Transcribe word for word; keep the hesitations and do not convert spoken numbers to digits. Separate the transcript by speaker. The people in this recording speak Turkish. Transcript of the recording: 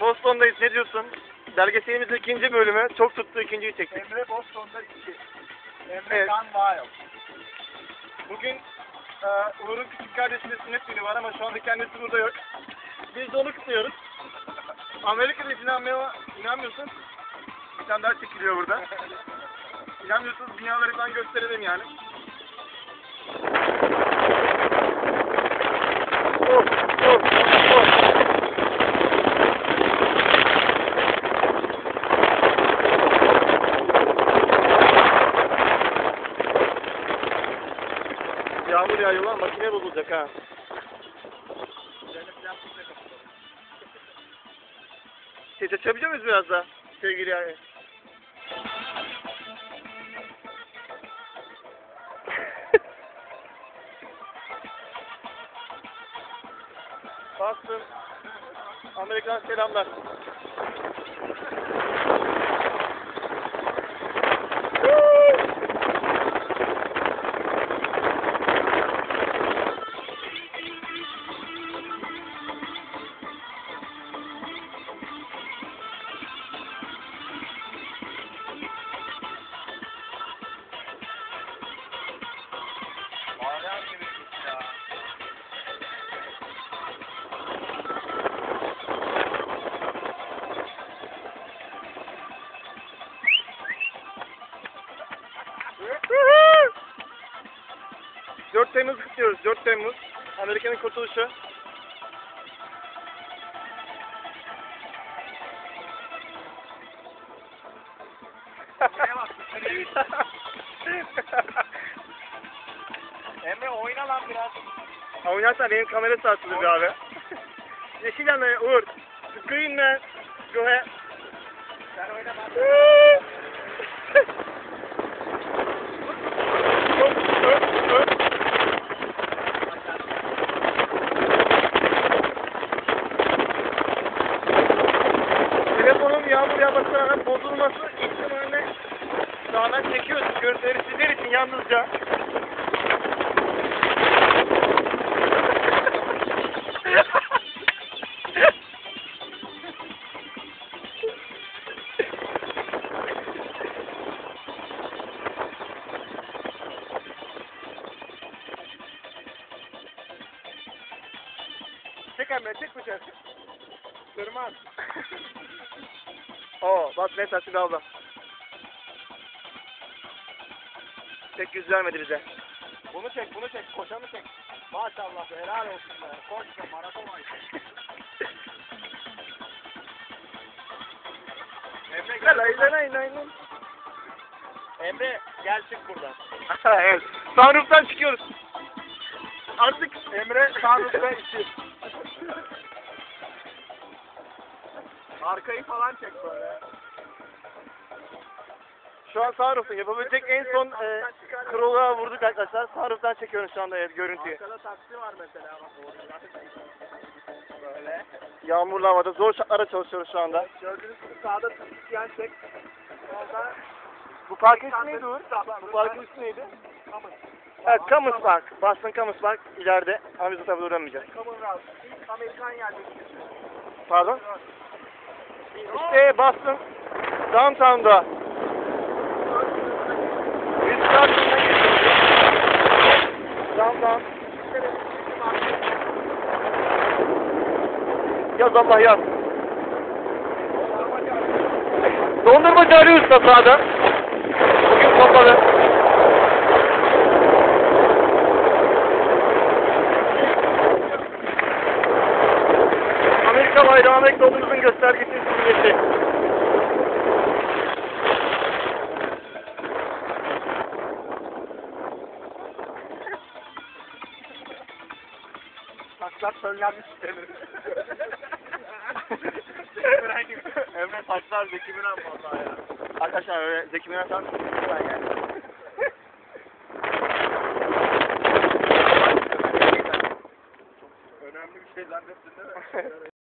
Speaker 1: Boston'dayız. Ne diyorsun? Belgeselimizin ikinci bölümü. Çok tuttu, ikinciyi çektik.
Speaker 2: Emre Boston'da iki. Emre
Speaker 1: Evet.
Speaker 2: Gun Wild.
Speaker 1: Bugün e, Uğur'un küçük kardeşinin sünnet günü var ama şu anda kendisi burada yok. Biz de onu kutluyoruz. Amerika'da hiç inanmıyor, inanmıyorsun. Bir tane daha çekiliyor burada. İnanmıyorsunuz, dünyaları ben gösterelim yani. Of, of, of. Yağmur yağıyor lan, makine bozulacak ha. Ses açabiliyor muyuz biraz daha sevgili yani? Bastım. Amerikan selamlar.
Speaker 2: Hala gibi ya.
Speaker 1: dört Temmuz kutluyoruz. dört Temmuz. Amerika'nın kurtuluşu.
Speaker 2: Buraya bak, dışarıya git. Emre oyna lan biraz.
Speaker 1: Oynarsan benim kamera sarsılır be abi. Yeşil yanaya Uğur. Screen man. Go ahead.
Speaker 2: Sen oyna lan.
Speaker 1: Telefonun yağmur yağmasına rağmen bozulması ihtimaline rağmen çekiyoruz. Görüntüleri sizler için yalnızca.
Speaker 2: Çek Emre, çek bıçağı. Tırmaz.
Speaker 1: Oo, bak ne taşı abla. Pek yüz vermedi bize.
Speaker 2: Bunu çek, bunu çek, koşanı çek. Maşallah be, helal olsun be. Koş be, maraton ayı. Emre gel.
Speaker 1: Lay lay lay lay lay.
Speaker 2: Emre gel çık buradan.
Speaker 1: Evet. Sunroof'tan çıkıyoruz. Artık
Speaker 2: Emre Tanrı'da içi. Arkayı falan çek böyle.
Speaker 1: şu an sunroof'tan yapabilecek en son e, kroluğa vurduk arkadaşlar. Sunroof'tan çekiyorum şu anda evet, görüntüyü.
Speaker 2: Arkada taksi var mesela bak orada. Böyle.
Speaker 1: Yağmurlu havada zor şartlarda çalışıyoruz şu anda.
Speaker 2: Gördüğünüz gibi sağda taksiyen çek. Solda
Speaker 1: Bu parkın ismi neydi Uğur? Bu parkın ismi neydi?
Speaker 2: Common.
Speaker 1: Evet, Camus Park. Boston Camus Park ileride. Ama biz o tarafa uğramayacağız.
Speaker 2: Common Route. İlk Amerikan yerleşkesi.
Speaker 1: Pardon? İşte Boston Downtown'da. Biz Boston'dan geçiyoruz. Downtown. Yaz Allah yaz. Dondurmacı Ali Usta sağda. Bugün kapalı. Amerika bayrağı emekli olduğumuzun göstergesi simgesi.
Speaker 2: Saçlar söylenmiş Emre. Emre saçlar Zeki Müren vallahi ya.
Speaker 1: Arkadaşlar öyle Zeki Müren tam ben yani.
Speaker 2: Önemli bir şey zannettin değil mi?